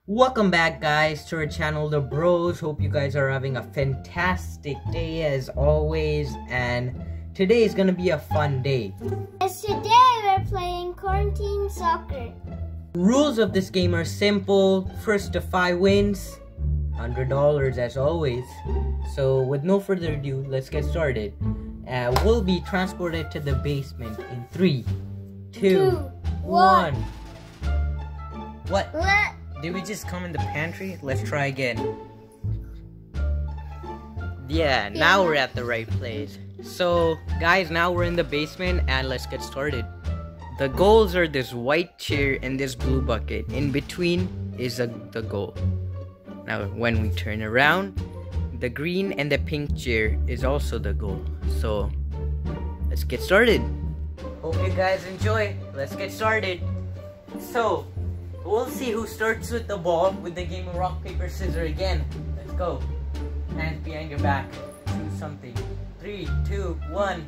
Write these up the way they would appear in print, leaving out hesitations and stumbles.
Welcome back, guys, to our channel, The Bros. Hope you guys are having a fantastic day as always, and today is gonna be a fun day. Yes, today we're playing quarantine soccer. Rules of this game are simple. First to 5 wins, $100 as always. So with no further ado, let's get started. We'll be transported to the basement in 3, 2, 1. What? Did we just come in the pantry? Let's try again. Yeah, now we're at the right place. So, guys, now we're in the basement and let's get started. The goals are this white chair and this blue bucket. In between is the goal. Now, when we turn around, the green and the pink chair is also the goal. So, let's get started. Hope you guys enjoy. Let's get started. So, we'll see who starts with the ball with the game of rock, paper, scissors again. Let's go. Hands behind your back. Choose something. 3, 2, 1.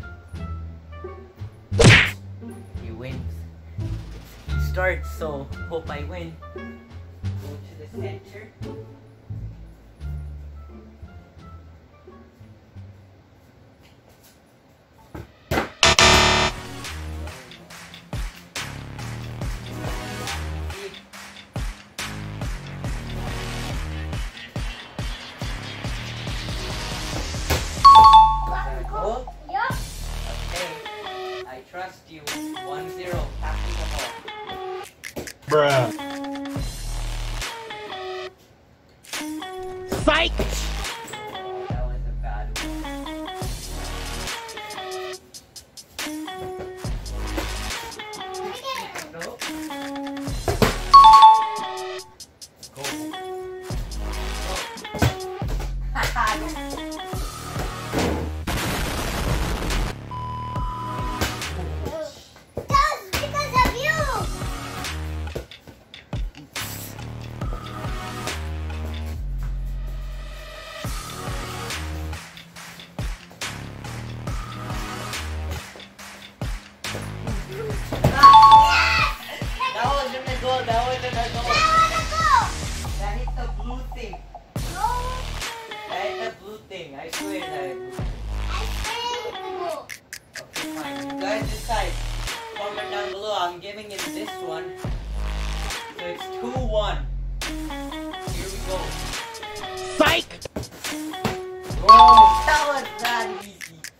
He wins. He starts, so hope I win. Go to the center. Trust you. 1-0. Passing the ball. Bruh. Psych! That was a bad one. Nope. Go. That wasn't a goal. That hit the blue thing. No. That hit the blue thing. I swear that hit the blue thing. I hit the goal. Okay, fine. You guys decide. Comment down below. I'm giving it this one. So it's 2-1. Here we go. Psych! Whoa, that was that easy.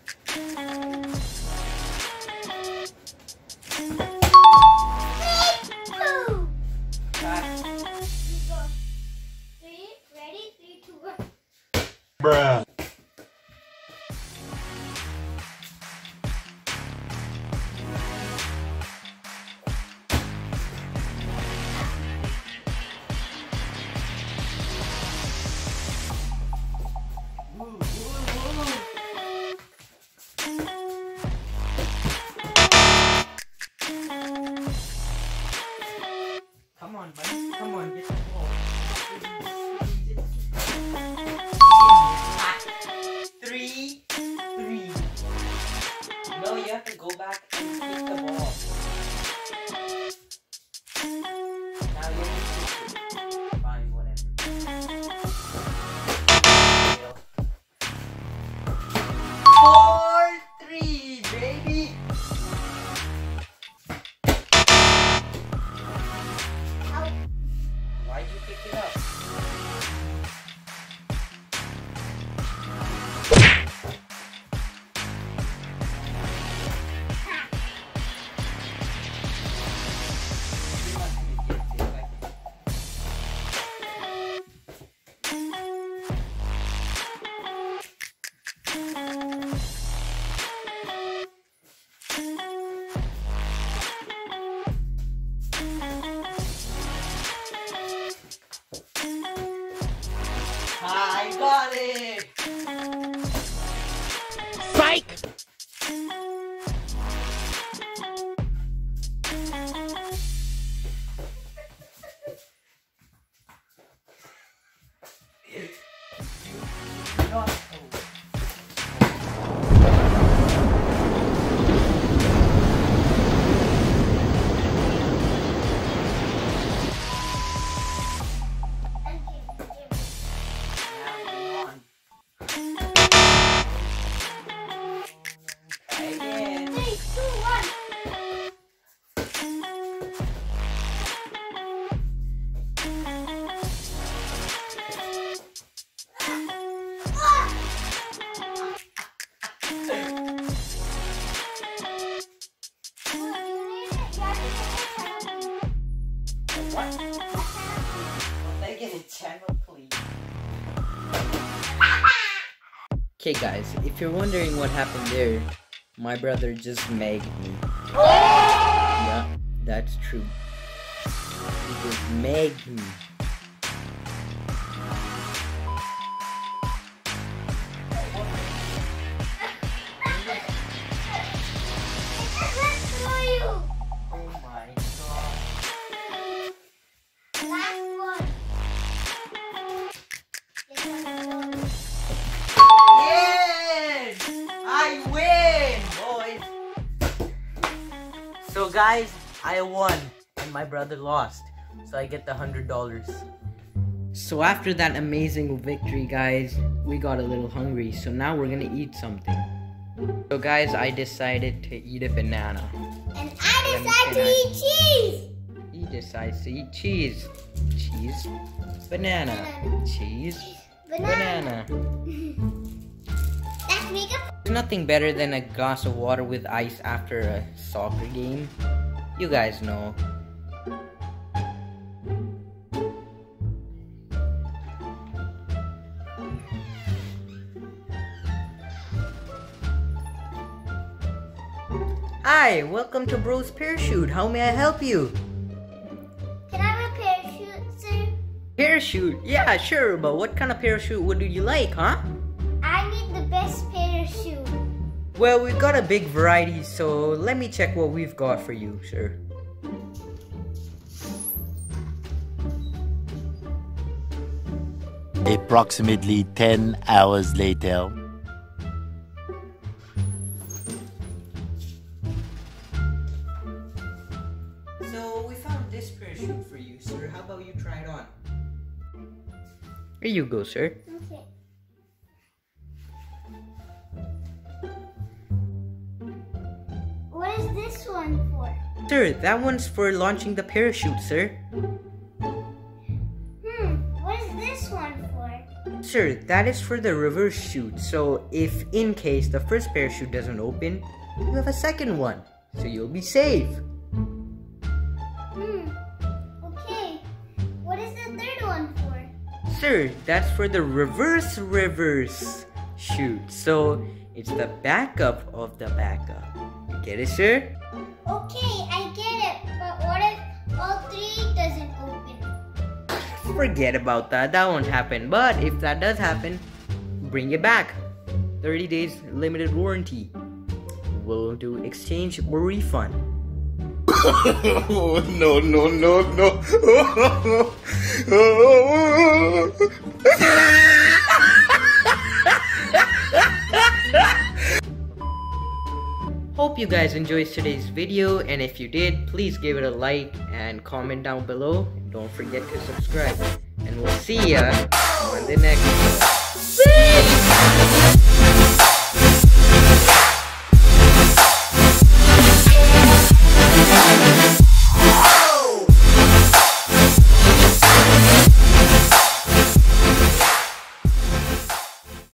Bruh. Come on, buddy. Come on, get the ball. 3-3. No, you have to go back and kick the ball. Now you have to kick it. Fine, whatever. 4-3, baby. Why'd you pick it up? I got it! Psych! channel, please. Okay guys, if you're wondering what happened there, my brother just megged me. Yeah, that's true. He just megged me. Oh my god. Yes! I win, boys! So guys, I won and my brother lost. So I get the $100. So after that amazing victory, guys, we got a little hungry. So now we're gonna eat something. So guys, I decided to eat a banana. And I decided to eat cheese. He decides to eat cheese. Cheese. Banana. Cheese. Banana. Let's make a... There's nothing better than a glass of water with ice after a soccer game. You guys know. Hi, welcome to Bro's Parachute. How may I help you? Can I have a parachute, sir? Parachute? Yeah, sure, but what kind of parachute would you like, huh? I need the best parachute. Well, we've got a big variety, so let me check what we've got for you, sir. Approximately 10 hours later. So, we found this parachute for you, sir. How about you try it on? Here you go, sir. Okay. What is this one for? Sir, that one's for launching the parachute, sir. What is this one for? Sir, that is for the reverse chute. So, if in case the first parachute doesn't open, you have a second one. So you'll be safe. Okay. What is the third one for? Sir, that's for the reverse chute. So, it's the backup of the backup. You get it, sir? Okay, I get it. But what if all three doesn't open? Forget about that. That won't happen. But if that does happen, bring it back. 30 days limited warranty. We'll do exchange or refund. Oh, no, no, no, no. Hope you guys enjoyed today's video, and if you did, please give it a like and comment down below. Don't forget to subscribe, and we'll see ya on the next one.